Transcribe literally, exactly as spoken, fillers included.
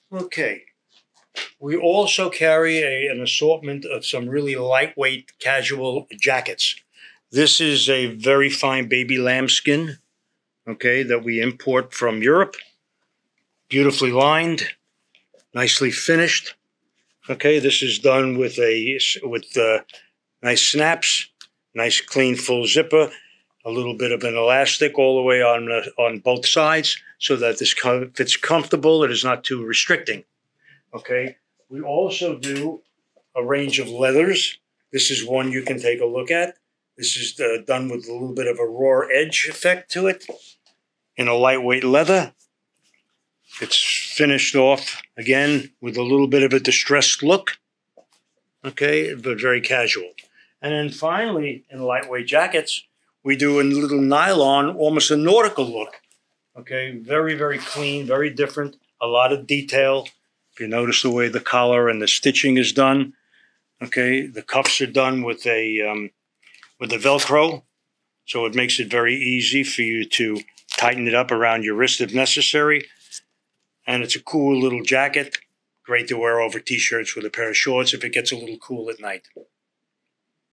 Okay. We also carry a, an assortment of some really lightweight casual jackets. This is a very fine baby lambskin, okay, that we import from Europe. Beautifully lined, nicely finished. Okay, this is done with a with uh, nice snaps, nice clean full zipper, a little bit of an elastic all the way on uh, on both sides, so that this fits comfortable. It is not too restricting. Okay. We also do a range of leathers. This is one you can take a look at. This is uh, done with a little bit of a raw edge effect to it in a lightweight leather. It's finished off, again, with a little bit of a distressed look. Okay, but very casual. And then finally, in lightweight jackets, we do a little nylon, almost a nautical look. Okay, very, very clean, very different, a lot of detail. You notice the way the collar and the stitching is done. Okay, the cuffs are done with a um, with a Velcro, so it makes it very easy for you to tighten it up around your wrist if necessary. And it's a cool little jacket, great to wear over t-shirts with a pair of shorts if it gets a little cool at night.